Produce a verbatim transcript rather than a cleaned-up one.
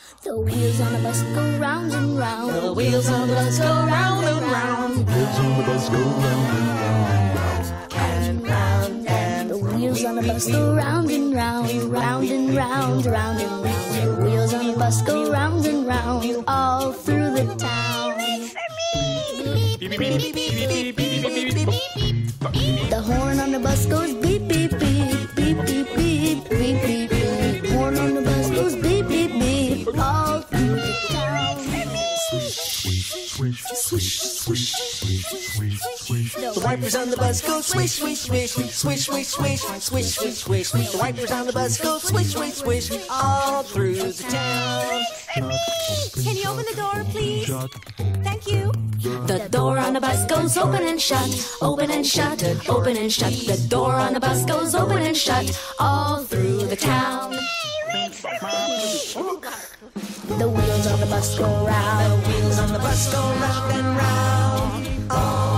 The wheels on the bus go round and round. The wheels on the bus go round and round. The wheels on the bus go round and round and round and The wheels on the bus go round and round, round and round, round and round. The wheels on the bus go round and round all through the town. The horn on the bus goes beep beep beep, beep beep beep, beep beep beep. Horn on the bus goes beep beep beep all through the town. The wipers on the bus go swish, swish, swish, swish, swish, swish, swish, swish, swish. The wipers on the bus go swish, swish, swish, all through the town. Can you open the door, please? Thank you. The door on the bus goes open and shut, open and shut, open and shut. The door on the bus goes open and shut all through the town. The wheels on the bus go round. The wheels on the bus go round and round. All